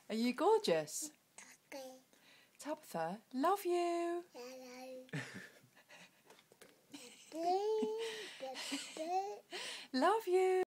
Are you gorgeous? Okay. Tabitha, love you. Hello. Love you.